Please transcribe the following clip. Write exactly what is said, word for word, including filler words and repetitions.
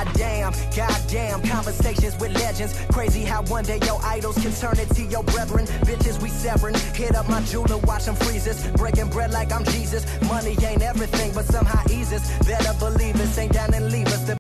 goddamn, goddamn. Conversations with legends. Crazy how one day your idols can turn into your brethren. Bitches we severing. Hit up my jeweler, watch them freezes. Breaking bread like I'm Jesus. Money ain't everything, but somehow eases. Better believe us, ain't down and leave us. The